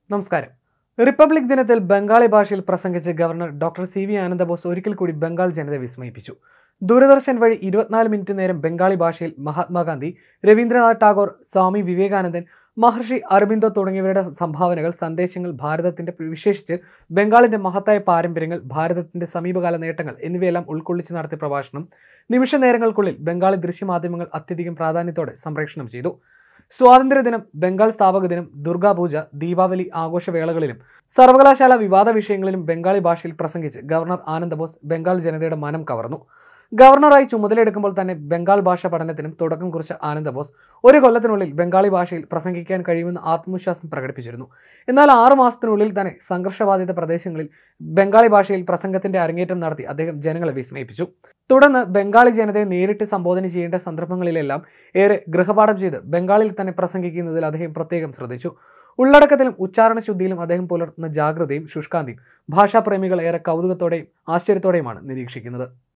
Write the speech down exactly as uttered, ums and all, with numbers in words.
നമസ്കാരം. റിപ്പബ്ലിക് ദിനത്തിൽ ബംഗാളി ഭാഷയിൽ പ്രസംഗിച്ച governor doctor C V Ananda Bose ഒരിക്കൽ കൂടി ബംഗാൾ ജനതയെ വിസ്മയിപ്പിച്ചു. ദൂരദർശൻ വഴി ഇരുപത്തിനാല് മിനിറ്റ് നേരം ബംഗാളി ഭാഷയിൽ മഹാത്മാഗാന്ധി, രവീന്ദ്രനാഥ് ടാഗോർ, സ്വാമി വിവേകാനന്ദൻ, മഹർഷി അരബിന്ദോ തുടങ്ങിയവരുടെ സംഭാവനകൾ, സന്ദേശങ്ങൾ, ഭാരതത്തിന്റെ വിശേഷിച്ച് ബംഗാളിന്റെ മഹത്തായ പാരമ്പര്യങ്ങൾ, ഭാരതത്തിന്റെ സമീപകാല നേട്ടങ്ങൾ എന്നിവയെല്ലാം ഉൾക്കൊള്ളിച്ച് നടത്തിയ പ്രഭാഷണം നിമിഷ നേരങ്ങൾക്കുള്ളിൽ ബംഗാളി ദൃശ്യമാധ്യമങ്ങൾ അത്യധികം പ്രാധാന്യത്തോടെ സംപ്രേഷണം ചെയ്തു. സ്വാതന്ത്ര്യദിനം, ബംഗാൾ സ്ഥാപക ദിനം, ദുർഗാപൂജ, ദീപാവലി ആഘോഷവേളകളിലും സർവകലാശാല വിവാദ വിഷയങ്ങളിലും ബംഗാളി ഭാഷയിൽ പ്രസംഗിച്ച് ഗവർണർ ആനന്ദബോസ് ബംഗാൾ ജനതയുടെ മനം കവർന്നു. ഗവർണറായി ചുമതലയെടുക്കുമ്പോൾ തന്നെ ബംഗാൾ ഭാഷ പഠനത്തിനും തുടക്കം കുറിച്ച ആനന്ദബോസ് ഒരു കൊല്ലത്തിനുള്ളിൽ ബംഗാളി ഭാഷയിൽ പ്രസംഗിക്കാൻ കഴിയുമെന്ന് ആത്മവിശ്വാസം പ്രകടിപ്പിച്ചിരുന്നു. എന്നാൽ ആറു മാസത്തിനുള്ളിൽ തന്നെ സംഘർഷബാധിത പ്രദേശങ്ങളിൽ ബംഗാളി ഭാഷയിൽ പ്രസംഗത്തിന്റെ അരങ്ങേറ്റം നടത്തി അദ്ദേഹം ജനങ്ങളെ വിസ്മയിപ്പിച്ചു. തുടർന്ന് ബംഗാളി ജനതയെ നേരിട്ട് സംബോധന ചെയ്യേണ്ട സന്ദർഭങ്ങളിലെല്ലാം ഏറെ ഗൃഹപാഠം ചെയ്ത് ബംഗാളിൽ തന്നെ പ്രസംഗിക്കുന്നതിൽ അദ്ദേഹം പ്രത്യേകം ശ്രദ്ധിച്ചു. ഉള്ളടക്കത്തിലും ഉച്ചാരണ ശുദ്ധിയിലും അദ്ദേഹം പുലർത്തുന്ന ജാഗ്രതയും ശുഷ്കാന്തിയും ഭാഷാപ്രേമികൾ ഏറെ കൗതുകത്തോടെയും ആശ്ചര്യത്തോടെയുമാണ് നിരീക്ഷിക്കുന്നത്.